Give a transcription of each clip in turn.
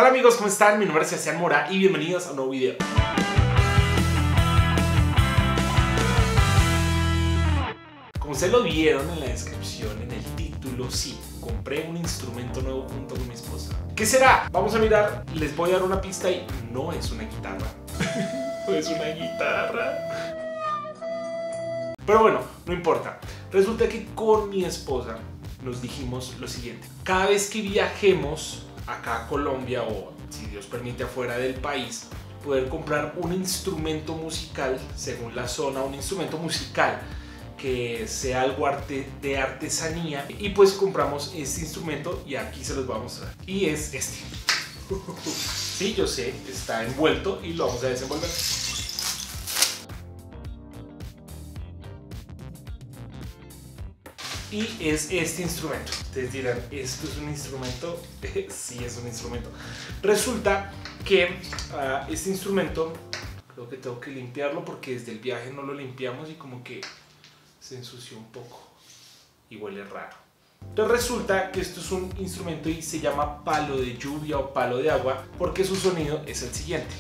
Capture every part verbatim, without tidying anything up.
Hola amigos, ¿cómo están? Mi nombre es Sebastián Mora y bienvenidos a un nuevo video. Como ustedes lo vieron en la descripción, en el título, sí, compré un instrumento nuevo junto con mi esposa. ¿Qué será? Vamos a mirar, les voy a dar una pista y no es una guitarra. No es una guitarra. Pero bueno, no importa. Resulta que con mi esposa nos dijimos lo siguiente: cada vez que viajemos acá a Colombia o si Dios permite afuera del país, poder comprar un instrumento musical según la zona, un instrumento musical que sea algo arte, de artesanía, y pues compramos este instrumento y aquí se los voy a mostrar y es este. Sí, yo sé, está envuelto y lo vamos a desenvolver. Y es este instrumento. Ustedes dirán, ¿esto es un instrumento? Sí, es un instrumento. Resulta que uh, este instrumento, creo que tengo que limpiarlo porque desde el viaje no lo limpiamos y como que se ensució un poco y huele raro. Entonces resulta que esto es un instrumento y se llama palo de lluvia o palo de agua porque su sonido es el siguiente.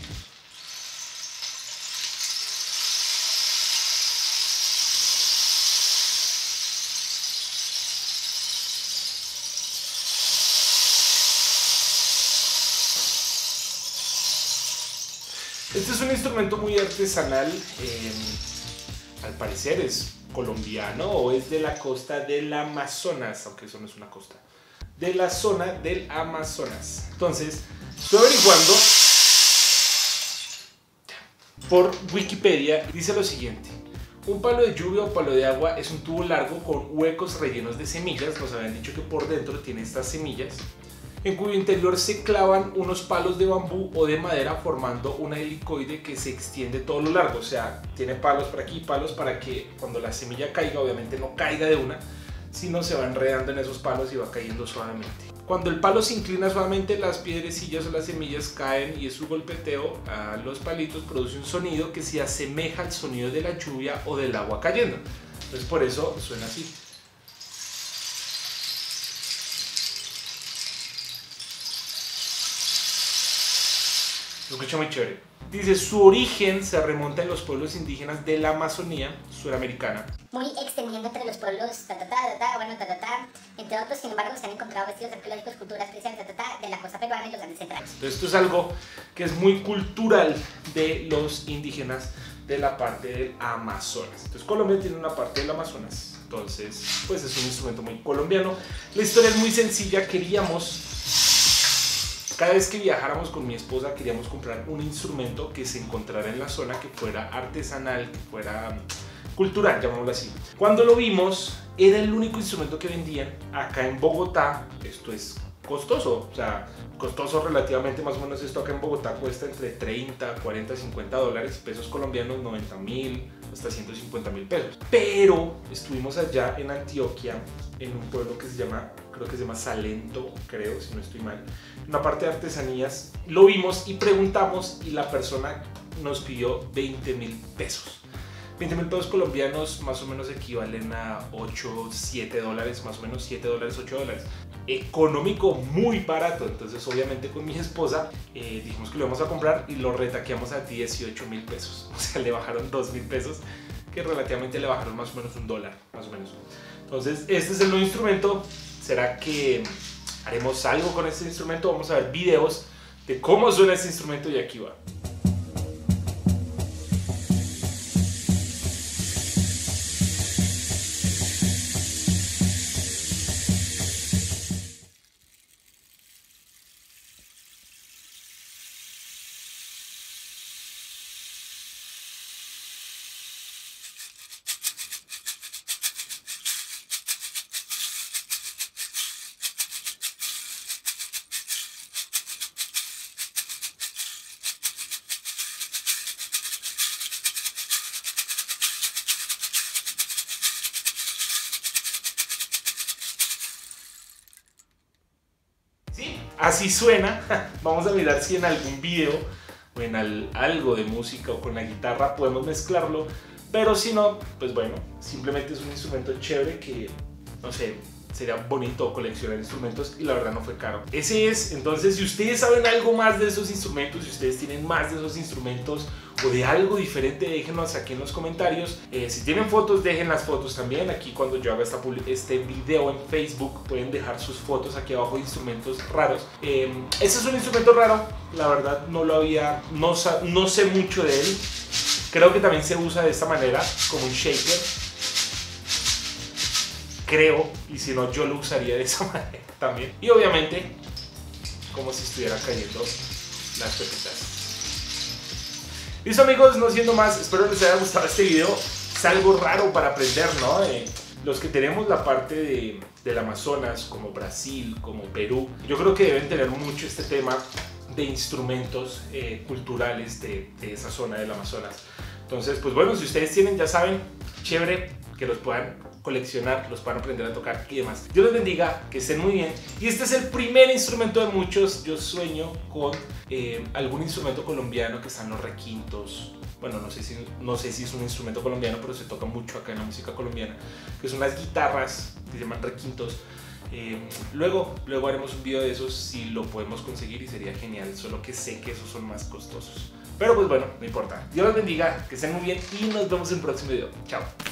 Este es un instrumento muy artesanal, eh, al parecer es colombiano o es de la costa del Amazonas, aunque eso no es una costa, de la zona del Amazonas. Entonces, estoy averiguando por Wikipedia, dice lo siguiente: un palo de lluvia o palo de agua es un tubo largo con huecos rellenos de semillas. Nos habían dicho que por dentro tiene estas semillas, en cuyo interior se clavan unos palos de bambú o de madera formando una helicoide que se extiende todo lo largo. O sea, tiene palos por aquí, palos para que cuando la semilla caiga, obviamente no caiga de una, sino se va enredando en esos palos y va cayendo suavemente. Cuando el palo se inclina suavemente, las piedrecillas o las semillas caen y su golpeteo a los palitos produce un sonido que se asemeja al sonido de la lluvia o del agua cayendo. Entonces por eso suena así. Lo escucho muy chévere. Dice, su origen se remonta en los pueblos indígenas de la Amazonía suramericana. Muy extendiendo entre los pueblos, ta, ta, ta, ta, ta, bueno, ta, ta, ta, entre otros, sin embargo, se han encontrado vestidos arqueológicos, culturas especiales, ta, ta, ta, de la costa peruana y los Andes centrales. Entonces, esto es algo que es muy cultural de los indígenas de la parte del Amazonas. Entonces, Colombia tiene una parte del Amazonas. Entonces, pues es un instrumento muy colombiano. La historia es muy sencilla. Queríamos... Cada vez que viajáramos con mi esposa queríamos comprar un instrumento que se encontrara en la zona, que fuera artesanal, que fuera cultural, llamémoslo así. Cuando lo vimos, era el único instrumento que vendían acá en Bogotá. Esto es costoso, o sea, costoso relativamente, más o menos esto acá en Bogotá cuesta entre treinta, cuarenta, cincuenta dólares, pesos colombianos, noventa mil, hasta ciento cincuenta mil pesos. Pero estuvimos allá en Antioquia, en un pueblo que se llama, creo que se llama Salento, creo, si no estoy mal, una parte de artesanías. Lo vimos y preguntamos y la persona nos pidió veinte mil pesos. veinte mil pesos colombianos más o menos equivalen a ocho, siete dólares, más o menos siete dólares, ocho dólares. Económico, muy barato. Entonces obviamente con mi esposa eh, dijimos que lo íbamos a comprar y lo retaqueamos a dieciocho mil pesos. O sea, le bajaron dos mil pesos, que relativamente le bajaron más o menos un dólar, más o menos. Entonces este es el nuevo instrumento. ¿Será que haremos algo con este instrumento? Vamos a ver videos de cómo suena este instrumento y aquí va. Así suena. Vamos a mirar si en algún video o en al, algo de música o con la guitarra podemos mezclarlo, pero si no, pues bueno, simplemente es un instrumento chévere que, no sé, sería bonito coleccionar instrumentos y la verdad no fue caro. Ese es, entonces si ustedes saben algo más de esos instrumentos, si ustedes tienen más de esos instrumentos o de algo diferente, déjenos aquí en los comentarios. Eh, si tienen fotos, dejen las fotos también. Aquí cuando yo haga esta, este video en Facebook pueden dejar sus fotos aquí abajo de instrumentos raros. Eh, ese es un instrumento raro, la verdad no lo había, no, no sé mucho de él. Creo que también se usa de esta manera, como un shaker. Creo, y si no yo lo usaría de esa manera también. Y obviamente, como si estuviera cayendo las pepitas. Listo amigos, no siendo más, espero les haya gustado este video. Es algo raro para aprender, ¿no? Eh, los que tenemos la parte de, del Amazonas, como Brasil, como Perú, yo creo que deben tener mucho este tema de instrumentos eh, culturales de, de esa zona del Amazonas. Entonces, pues bueno, si ustedes tienen, ya saben, chévere que los puedan coleccionar, los puedan aprender a tocar y demás. Dios les bendiga, que estén muy bien. Y este es el primer instrumento de muchos. Yo sueño con eh, algún instrumento colombiano, que están los requintos. Bueno, no sé, si, no sé si es un instrumento colombiano, pero se toca mucho acá en la música colombiana, que son las guitarras que se llaman requintos. Eh, luego, luego haremos un video de esos si lo podemos conseguir y sería genial, solo que sé que esos son más costosos. Pero pues bueno, no importa. Dios los bendiga, que estén muy bien y nos vemos en el próximo video. Chao.